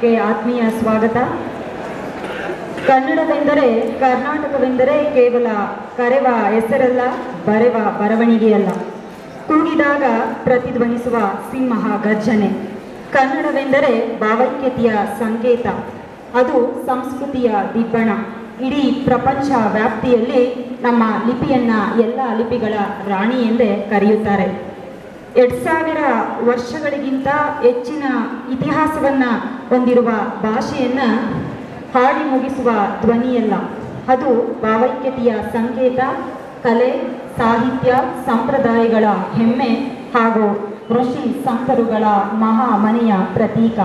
ಕಾರ್ಯಕ್ರಮಕ್ಕೆ ಆತ್ಮೀಯ ಸ್ವಾಗತ. ಕನ್ನಡವೆಂದರೆ, ಕರ್ನಾಟಕವೆಂದರೆ ಕೇವಲ ಕರೆವ ಹೆಸರಲ್ಲ, ಬರೆವ ಬರವಣಿಗೆಯಲ್ಲ, ಕೂಗಿದಾಗ ಪ್ರತಿಧ್ವನಿಸುವ ಸಿಂಹ ಗರ್ಜನೆ. ಕನ್ನಡವೆಂದರೆ ಭಾವೈಕ್ಯತೆಯ ಸಂಕೇತ, ಅದು ಸಂಸ್ಕೃತಿಯ ದಿಬ್ಬಣ. ಇಡೀ ಪ್ರಪಂಚ ವ್ಯಾಪ್ತಿಯಲ್ಲಿ ನಮ್ಮ ಲಿಪಿಯನ್ನ ಎಲ್ಲ ಲಿಪಿಗಳ ರಾಣಿ ಎಂದೇ ಕರೆಯುತ್ತಾರೆ. 2000 ವರ್ಷಗಳಿಗಿಂತ ಹೆಚ್ಚಿನ ಇತಿಹಾಸವನ್ನು ಹೊಂದಿರುವ ಭಾಷೆಯನ್ನು ಹಾಡಿ ಮುಗಿಸುವ ಧ್ವನಿಯಲ್ಲ, ಅದು ಭಾವೈಕ್ಯತೆಯ ಸಂಕೇತ, ಕಲೆ, ಸಾಹಿತ್ಯ, ಸಂಪ್ರದಾಯಗಳ ಹೆಮ್ಮೆ ಹಾಗೂ ಋಷಿ ಸಂತರುಗಳ ಮಹಾಮನೆಯ ಪ್ರತೀಕ.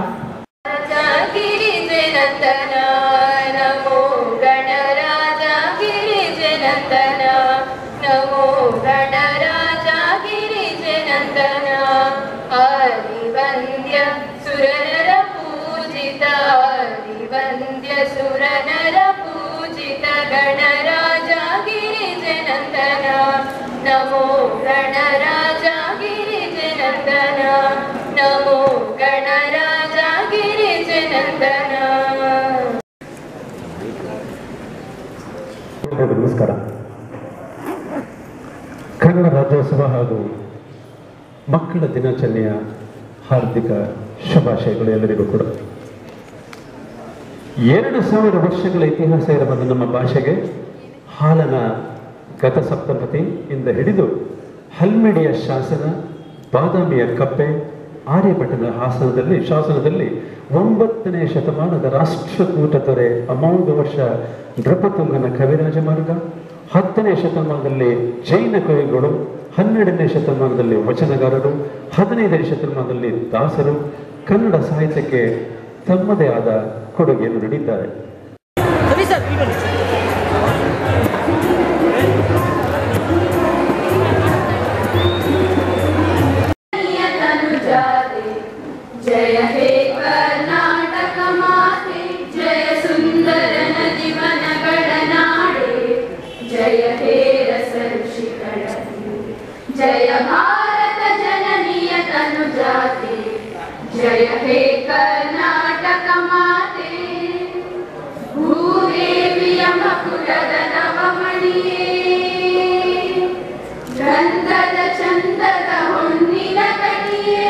ನಮೋ ಗಣರಾಜ ಗಿರಿಜನಂದನ, ನಮೋ ಗಣರಾಜ ಗಿರಿಜನಂದನ. ಆದಿವಂದ್ಯ ಸುರನರ ಪೂಜಿತ, ಆದಿವಂದ್ಯ ಸುರನರ ಪೂಜಿತ ಗಣರಾಜ ಗಿರಿಜನಂದನ, ನಮೋ ಗಣರಾಜ ಗಿರಿಜನಂದನ, ನಮೋ ಗಣರಾಜ ಗಿರಿಜನಂದನ. ನಮಸ್ಕಾರ. ಕನ್ನಡ ರಾಜ್ಯೋತ್ಸವ ಹಾಗೂ ಮಕ್ಕಳ ದಿನಾಚರಣೆಯ ಹಾರ್ದಿಕ ಶುಭಾಶಯಗಳು ಎಲ್ಲರಿಗೂ ಕೂಡ. 2000 ವರ್ಷಗಳ ಇತಿಹಾಸ ಇರುವ ನಮ್ಮ ಭಾಷೆಗೆ ಹಾಲನ ಗತಸಪ್ತಪತಿಯಿಂದ ಹಿಡಿದು ಹಲ್ಮಿಡಿಯ ಶಾಸನ, ಬಾದಾಮಿಯ ಕಪ್ಪೆ, ಆರ್ಯಭಟನ ಶಾಸನದಲ್ಲಿ 9ನೇ ಶತಮಾನದ ರಾಷ್ಟ್ರಕೂಟ ದೊರೆ ಅಮೋಘ ವರ್ಷ ನೃಪತುಂಗನ ಕವಿರಾಜ ಮಾರ್ಗ, 10ನೇ ಶತಮಾನದಲ್ಲಿ ಜೈನ ಕವಿಗಳು, 12ನೇ ಶತಮಾನದಲ್ಲಿ ವಚನಗಾರರು, 15ನೇ ಶತಮಾನದಲ್ಲಿ ದಾಸರು ಕನ್ನಡ ಸಾಹಿತ್ಯಕ್ಕೆ ತಮ್ಮದೇ ಆದ ಕೊಡುಗೆಯನ್ನು ನೀಡಿದ್ದಾರೆ. ಜಯ ಹೇ ಕರ್ನಾಟಕ ಮಾತೆ, ಜಯ ಸುಂದರ ನದಿವನಗಳ ನಾಡೆ, ಜಯ ಹೇ ರಸ ಋಷಿಗಳ, ಜಯ ಭಾರತ ಜನನಿಯ ತನುಜಾತೆ, ಜಯ ಹೇ ಕರ್ನಾಟಕ ಮಾತೆ. ಭೂದೇವಿಯ ಮಕುಟದ ನವಮಣಿಯೇ, ಗಂಧದ ಚಂದದ ಹೊನ್ನಿನ ಕಣಿಯೇ,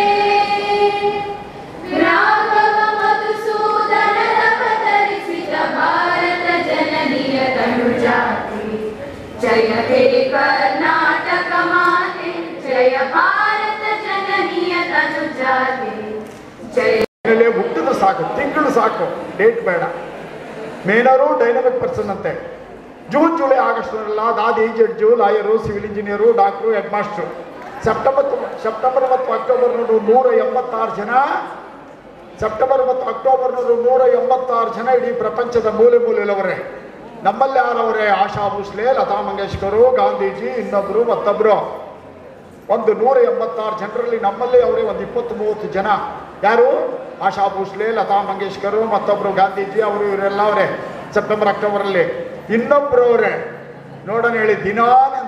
ರಾಘವ ಮಧುಸೂದನರವತರಿಸಿದ ಭಾರತ ಜನನಿಯ ತನುಜಾತೆ, ಜಯ ಹೇ ಕರ್ನಾಟಕ ಮಾತೆ, ಜಯ ಭಾರತ ಜನನಿಯ ತನುಜಾತೆ, ಜಯ. ಹುಟ್ಟಿದ ಸಾಕು, ತಿಂಗಳು ಸಾಕು, ಡೇಟ್ ಬೇಡ. ಮೇನರು ಡೈನಮಿಕ್ ಪರ್ಸನ್ ಅಂತೆ. ಜೂನ್, ಜುಲೈ, ಆಗಸ್ಟ್ ಅಲ್ಲ, ದಾದಿ, judge, lawyer, civil engineer, doctor, head master. September ಮತ್ತು ಅಕ್ಟೋಬರ್ 186 ಜನ. ಸೆಪ್ಟೆಂಬರ್ ಮತ್ತು ಅಕ್ಟೋಬರ್ 186 ಜನ ಇಡೀ ಪ್ರಪಂಚದ ಮೂಲೆ ಮೂಲೆಯಲ್ಲವರೇ. ನಮ್ಮಲ್ಲಿ ಯಾರವರೇ? ಆಶಾ ಭೋಸ್ಲೆ, ಲತಾ ಮಂಗೇಶ್ಕರು, ಗಾಂಧೀಜಿ, ಇನ್ನೊಬ್ರು ಮತ್ತೊಬ್ರು. ಒಂದು 186 ಜನರಲ್ಲಿ ನಮ್ಮಲ್ಲಿ ಅವರೇ ಒಂದು 20-30 ಜನ. ಯಾರು? ಆಶಾ ಭೋಸ್ಲೆ, ಲತಾ ಮಂಗೇಶ್ಕರು, ಮತ್ತೊಬ್ರು ಗಾಂಧೀಜಿ, ಅವರು ಇವರೆಲ್ಲ ಅವರೇ ಸೆಪ್ಟೆಂಬರ್ ಅಕ್ಟೋಬರಲ್ಲಿ. ಇನ್ನೊಬ್ರು ಅವರೇ ನೋಡೋಣ ಹೇಳಿ, ದಿನಾ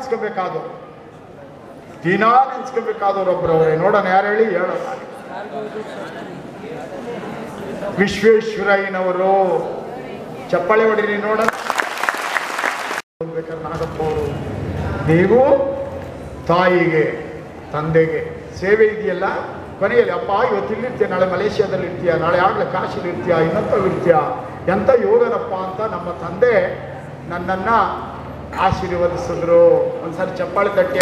ನೆನ್ಸ್ಕೋಬೇಕಾದವ್ರು ಒಬ್ರು ಅವರೇ. ನೋಡೋಣ ಯಾರು ಹೇಳಿ? ಹೇಳೋಣ. ವಿಶ್ವೇಶ್ವರಯ್ಯನವರು. ಚಪ್ಪಾಳೆ ಹೊಡೀರಿ ನೋಡೋಣ. ನಾಗಪ್ಪ ಅವರು. ನೀವು ತಾಯಿಗೆ, ತಂದೆಗೆ ಸೇವೆ ಇದೆಯಲ್ಲ, ಕೊನೆಯಲ್ಲಿ ಅಪ್ಪ ಇವತ್ತು ಇಲ್ಲಿರ್ತೀಯ, ನಾಳೆ ಮಲೇಷ್ಯಾದಲ್ಲಿ ಇರ್ತೀಯ, ನಾಳೆ ಆಗಲೇ ಕಾಶಿಲಿ ಇರ್ತೀಯ, ಇನ್ನೊಂದು ಇರ್ತೀಯ, ಎಂಥ ಯೋಗನಪ್ಪ ಅಂತ ನಮ್ಮ ತಂದೆ ನನ್ನನ್ನು ಆಶೀರ್ವದಿಸಿದ್ರು. ಒಂದ್ಸರಿ ಚಪ್ಪಾಳೆ ತಟ್ಟಿ.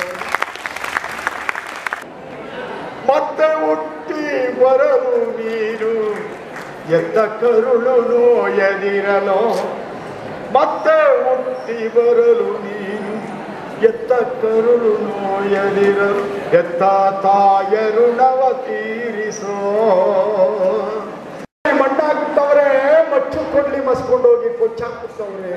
ಮತ್ತೆ ಹುಟ್ಟಿ ಬರಲು ನೀನು, ಎತ್ತ ಕರುಳು ನೋಯದಿರಲು. ಮತ್ತೆ ಹುಟ್ಟಿ ಬರಲು ನೀನು, ಎತ್ತ ಕರುಳು ನೋಯದಿರಲು. ಎತ್ತ ತಾಯ ಋಣವ ತೀರಿಸೋ. ಮಣ್ಣಾಗ್ತವ್ರೆ, ಮಚ್ಚು ಕೊಡ್ಲಿ ಮಸ್ಕೊಂಡೋಗಿ ಕೊಚ್ಚಾಕ್ತವ್ರೆ.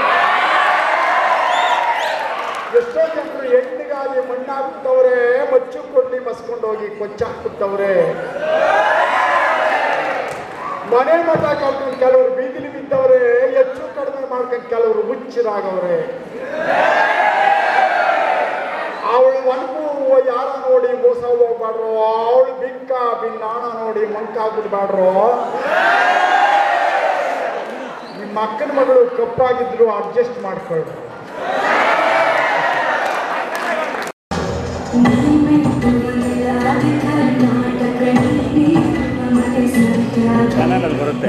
ಎಷ್ಟೋ ಜನರು ಹೆಣ್ಣಿಗಾಗಿ ಮಣ್ಣಾಗ್ತವ್ರೆ, ಮಚ್ಚು ಕೊಡ್ಲಿ ಮಸ್ಕೊಂಡೋಗಿ ಕೊಚ್ಚಾಕ್ತವ್ರೆ. ಮನೆ ಮಠ ಕಳ್ಕೊಂಡು ಕೆಲವರು ಬೀದಿಲಿ ಬಿದ್ದವ್ರೆ, ಹೆಚ್ಚು ಕಡಿಮೆ ಮಾಡ್ಕೊಂಡು ಕೆಲವರು ಹುಚ್ಚರಾಗವ್ರೆ. ಅವಳು ಒಣಗು ಯಾರ ನೋಡಿ ಮೋಸ ಹೋಗ್ಬಾಡ್ರು, ಅವಳು ಬಿಕ್ಕ ಬಿನ್ನಾಣ ನೋಡಿ ಮಂಕಾಗ್ಬಿಡ್ಬಾಡ್ರು. ನಿಮ್ಮ ಅಕ್ಕನ ಮಗಳು ಕಪ್ಪಾಗಿದ್ರು ಅಡ್ಜಸ್ಟ್ ಮಾಡ್ಕೊಳ್ಳಿ. ಬರುತ್ತೆ.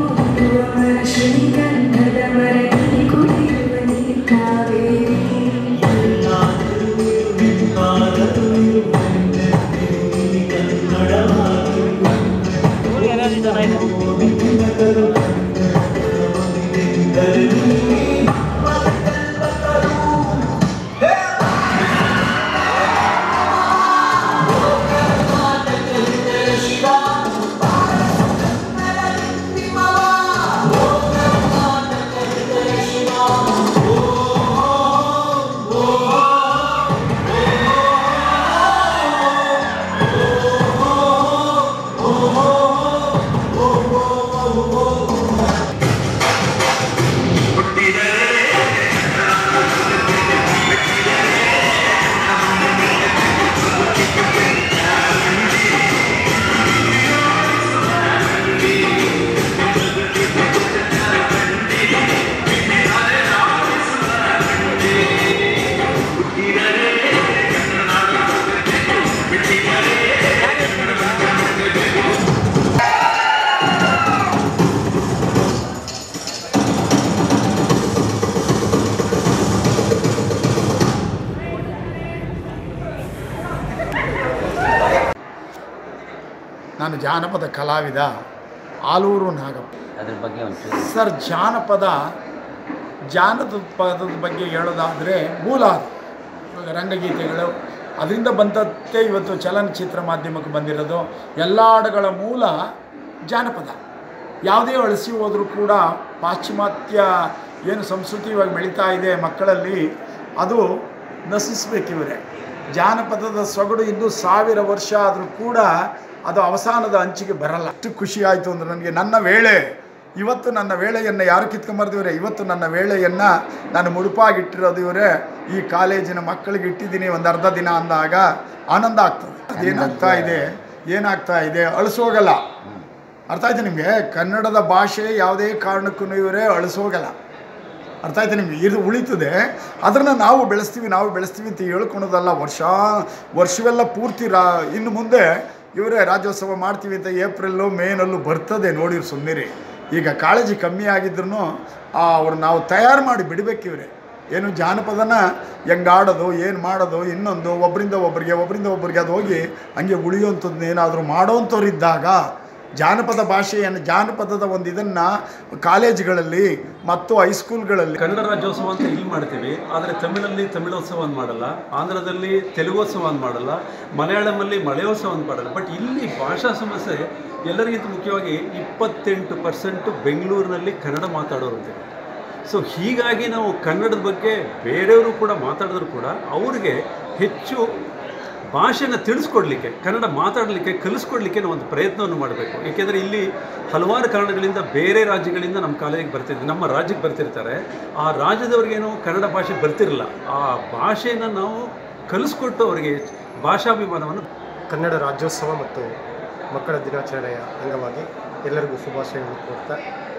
ನಾನು ಜಾನಪದ ಕಲಾವಿದ ಆಲೂರು ನಾಗಪ್ಪ. ಅದ್ರ ಬಗ್ಗೆ ಒಂಚೂರು ಸರ್, ಜಾನಪದದ ಬಗ್ಗೆ ಹೇಳೋದಾದರೆ ಮೂಲ ರಂಗಗೀತೆಗಳು, ಅದರಿಂದ ಬಂದದ್ದೇ ಇವತ್ತು ಚಲನಚಿತ್ರ ಮಾಧ್ಯಮಕ್ಕೆ ಬಂದಿರೋದು. ಎಲ್ಲ ಹಾಡುಗಳ ಮೂಲ ಜಾನಪದ. ಯಾವುದೇ ಅಳಿಸಿ ಹೋದರೂ ಕೂಡ ಪಾಶ್ಚಿಮಾತ್ಯ ಏನು ಸಂಸ್ಕೃತಿ ಇವಾಗ ಬೆಳೀತಾ ಇದೆ ಮಕ್ಕಳಲ್ಲಿ, ಅದು ನಶಿಸಬೇಕಿವರೇ. ಜಾನಪದದ ಸೊಗಡು ಇನ್ನೂ 1000 ವರ್ಷ ಆದರೂ ಕೂಡ ಅದು ಅವಸಾನದ ಅಂಚಿಗೆ ಬರಲ್ಲ. ಅಷ್ಟು ಖುಷಿ ಆಯಿತು ಅಂದರೆ ನನಗೆ. ಇವತ್ತು ನನ್ನ ವೇಳೆಯನ್ನು ಯಾರು ಕಿತ್ಕೊಂಬರ್ದಿವ್ರೆ? ಇವತ್ತು ನನ್ನ ವೇಳೆಯನ್ನು ನಾನು ಮುಡುಪಾಗಿಟ್ಟಿರೋದು ಇವರೇ. ಈ ಕಾಲೇಜಿನ ಮಕ್ಕಳಿಗೆ ಇಟ್ಟಿದ್ದೀನಿ ಒಂದು ಅರ್ಧ ದಿನ ಅಂದಾಗ ಆನಂದ ಆಗ್ತದೆ. ಏನಾಗ್ತಾ ಇದೆ ಅಳಿಸೋಗಲ್ಲ. ಅರ್ಥ ಆಯ್ತು ನಿಮಗೆ? ಕನ್ನಡದ ಭಾಷೆ ಯಾವುದೇ ಕಾರಣಕ್ಕೂ ಇವರೇ ಅಳಿಸೋಗಲ್ಲ. ಅರ್ಥ ಆಯ್ತು ನಿಮಗೆ? ಇದು ಉಳಿತದೆ, ಅದನ್ನು ನಾವು ಬೆಳೆಸ್ತೀವಿ ಅಂತ ಹೇಳ್ಕೊಳೋದಲ್ಲ. ವರ್ಷವೆಲ್ಲ ಪೂರ್ತಿ ಇನ್ನು ಮುಂದೆ ಇವರೇ ರಾಜ್ಯೋತ್ಸವ ಮಾಡ್ತೀವಿ ಅಂತ ಏಪ್ರಿಲ್ಲು ಮೇನಲ್ಲೂ ಬರ್ತದೆ. ನೋಡಿರಿ ಸುಮ್ಮನಿರಿ. ಈಗ ಕಾಳಜಿ ಕಮ್ಮಿ ಆಗಿದ್ರು ಅವ್ರು ನಾವು ತಯಾರು ಮಾಡಿ ಬಿಡಬೇಕಿವ್ರೆ. ಏನು ಜಾನಪದನ ಹೆಂಗೆ ಆಡೋದು, ಏನು ಮಾಡೋದು, ಇನ್ನೊಂದು ಒಬ್ಬರಿಂದ ಒಬ್ಬರಿಗೆ ಅದು ಹೋಗಿ ಹಂಗೆ ಉಳಿಯುವಂಥದ್ದು ಏನಾದರೂ ಮಾಡೋವಂಥವ್ರು ಇದ್ದಾಗ ಜಾನಪದ ಭಾಷೆಯನ್ನು, ಜಾನಪದದ ಒಂದು ಇದನ್ನು ಕಾಲೇಜುಗಳಲ್ಲಿ ಮತ್ತು ಹೈಸ್ಕೂಲ್ಗಳಲ್ಲಿ ಕನ್ನಡ ರಾಜ್ಯೋತ್ಸವ ಅಂತ ಇಲ್ಲಿ ಮಾಡ್ತೀವಿ. ಆದರೆ ತಮಿಳಲ್ಲಿ ತಮಿಳೋತ್ಸವವನ್ನು ಮಾಡಲ್ಲ, ಆಂಧ್ರದಲ್ಲಿ ತೆಲುಗೋತ್ಸವವನ್ನು ಮಾಡಲ್ಲ, ಮಲಯಾಳಮಲ್ಲಿ ಮಳೆಯೋತ್ಸವವನ್ನು ಮಾಡಲ್ಲ. ಬಟ್ ಇಲ್ಲಿ ಭಾಷಾ ಸಮಸ್ಯೆ ಎಲ್ಲರಿಗಿಂತ ಮುಖ್ಯವಾಗಿ 28% ಬೆಂಗಳೂರಿನಲ್ಲಿ ಕನ್ನಡ ಮಾತಾಡೋರಿದೆ. ಸೊ ಹೀಗಾಗಿ ನಾವು ಕನ್ನಡದ ಬಗ್ಗೆ ಬೇರೆಯವರು ಕೂಡ ಮಾತಾಡಿದ್ರು ಕೂಡ ಅವ್ರಿಗೆ ಹೆಚ್ಚು ಭಾಷೆನ ತಿಳಿಸ್ಕೊಡ್ಲಿಕ್ಕೆ, ಕನ್ನಡ ಮಾತಾಡಲಿಕ್ಕೆ, ಕಲಿಸ್ಕೊಡ್ಲಿಕ್ಕೆ ನಾವು ಒಂದು ಪ್ರಯತ್ನವನ್ನು ಮಾಡಬೇಕು. ಏಕೆಂದರೆ ಇಲ್ಲಿ ಹಲವಾರು ಕಾರಣಗಳಿಂದ ಬೇರೆ ರಾಜ್ಯಗಳಿಂದ ನಮ್ಮ ಕಾಲೇಜಿಗೆ ಬರ್ತಿರ್ತೀವಿ, ನಮ್ಮ ರಾಜ್ಯಕ್ಕೆ ಬರ್ತಿರ್ತಾರೆ. ಆ ರಾಜ್ಯದವ್ರಿಗೇನೋ ಕನ್ನಡ ಭಾಷೆ ಬರ್ತಿರಲ್ಲ. ಆ ಭಾಷೆನ ನಾವು ಕಲಿಸ್ಕೊಟ್ಟು ಅವರಿಗೆ ಭಾಷಾಭಿಮಾನವನ್ನು. ಕನ್ನಡ ರಾಜ್ಯೋತ್ಸವ ಮತ್ತು ಮಕ್ಕಳ ದಿನಾಚರಣೆಯ ಅಂಗವಾಗಿ ಎಲ್ಲರಿಗೂ ಶುಭಾಶಯಗಳನ್ನು ಕೋರ್ತಾ,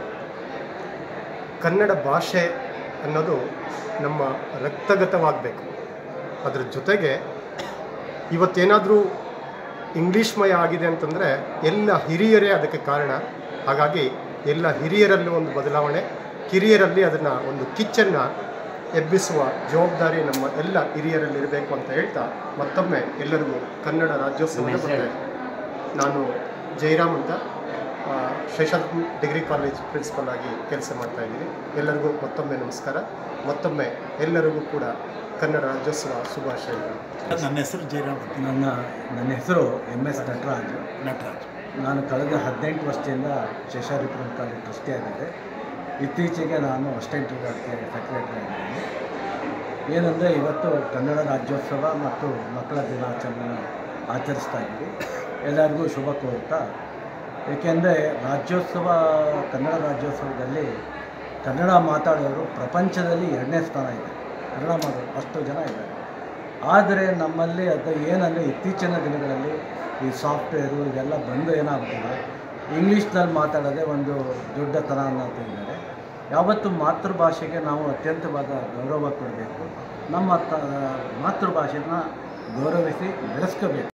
ಕನ್ನಡ ಭಾಷೆ ಅನ್ನೋದು ನಮ್ಮ ರಕ್ತಗತವಾಗಬೇಕು. ಅದರ ಜೊತೆಗೆ ಇವತ್ತೇನಾದರೂ ಇಂಗ್ಲೀಷ್ಮಯ ಆಗಿದೆ ಅಂತಂದರೆ ಎಲ್ಲ ಹಿರಿಯರೇ ಅದಕ್ಕೆ ಕಾರಣ. ಹಾಗಾಗಿ ಎಲ್ಲ ಹಿರಿಯರಲ್ಲೂ ಒಂದು ಬದಲಾವಣೆ, ಕಿರಿಯರಲ್ಲಿ ಅದನ್ನು ಒಂದು ಕಿಚ್ಚನ್ನು ಎಬ್ಬಿಸುವ ಜವಾಬ್ದಾರಿ ನಮ್ಮ ಎಲ್ಲ ಹಿರಿಯರಲ್ಲಿರಬೇಕು ಅಂತ ಹೇಳ್ತಾ, ಮತ್ತೊಮ್ಮೆ ಎಲ್ಲರಿಗೂ ಕನ್ನಡ ರಾಜ್ಯೋತ್ಸವ. ಮತ್ತು ನಾನು ಜೈರಾಮ್ ಅಂತ ಶೇಷಾದ್ರಿ ಡಿಗ್ರಿ ಕಾಲೇಜ್ ಪ್ರಿನ್ಸಿಪಲ್ ಆಗಿ ಕೆಲಸ ಮಾಡ್ತಾಯಿದ್ದೀನಿ. ಎಲ್ಲರಿಗೂ ಮತ್ತೊಮ್ಮೆ ನಮಸ್ಕಾರ. ಮತ್ತೊಮ್ಮೆ ಎಲ್ಲರಿಗೂ ಕೂಡ ಕನ್ನಡ ರಾಜ್ಯೋತ್ಸವ ಶುಭಾಶಯಗಳು. ನನ್ನ ಹೆಸರು ಜೈರಾಮ್. ನನ್ನ ಹೆಸರು MS ನಟರಾಜ್. ನಾನು ಕಳೆದ 18 ವರ್ಷದಿಂದ ಶೇಷಾದ್ರಿ ಕಾಲೇಜ್ ಟ್ರಸ್ಟಿ ಆಗಿದ್ದೆ. ಇತ್ತೀಚೆಗೆ ನಾನು ಅಸಿಸ್ಟೆಂಟ್ ಸೆಕ್ರೆಟರಿ ಆಗಿದ್ದೀನಿ. ಏನಂದರೆ ಇವತ್ತು ಕನ್ನಡ ರಾಜ್ಯೋತ್ಸವ ಮತ್ತು ಮಕ್ಕಳ ದಿನಾಚರಣೆ ಆಚರಿಸ್ತಾ ಇದ್ದೀವಿ. ಎಲ್ಲರಿಗೂ ಶುಭ ಕೋರ್ತಾ, ಏಕೆಂದರೆ ಕನ್ನಡ ರಾಜ್ಯೋತ್ಸವದಲ್ಲಿ ಕನ್ನಡ ಮಾತಾಡೋರು ಪ್ರಪಂಚದಲ್ಲಿ 2ನೇ ಸ್ಥಾನ ಇದೆ. ಕನ್ನಡ ಮಾತಾಡೋರು ಅಷ್ಟು ಜನ ಇದ್ದಾರೆ. ಆದರೆ ನಮ್ಮಲ್ಲಿ ಅದು ಏನಂದರೆ ಇತ್ತೀಚಿನ ದಿನಗಳಲ್ಲಿ ಈ ಸಾಫ್ಟ್ವೇರು ಇದೆಲ್ಲ ಬಂದು ಏನಾಗ್ತದೆ, ಇಂಗ್ಲೀಷ್ನಲ್ಲಿ ಮಾತಾಡೋದೇ ಒಂದು ದೊಡ್ಡತನ ಅನ್ನೋದಿದ್ದಾರೆ. ಯಾವತ್ತು ಮಾತೃಭಾಷೆಗೆ ನಾವು ಅತ್ಯಂತವಾದ ಗೌರವ ಕೊಡಬೇಕು. ನಮ್ಮ ಮಾತೃಭಾಷೆನ ಗೌರವಿಸಿ ಬೆಳೆಸ್ಕೋಬೇಕು.